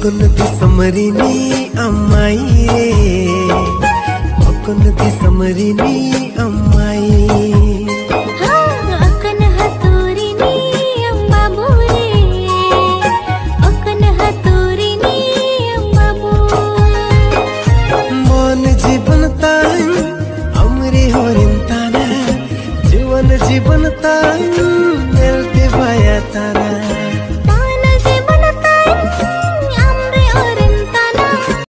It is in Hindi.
ఒక్కనది సమరిని అమ్మాయి ఒక్కనది సమరిని అమ్మాయి అక్కన హతూరిని అమ్మబు ఒక్కన హతూరిని అమ్మబు मन जीवन ताई अमरे होरिन ताना जीवन जीवन ताई मेलते भाया ताना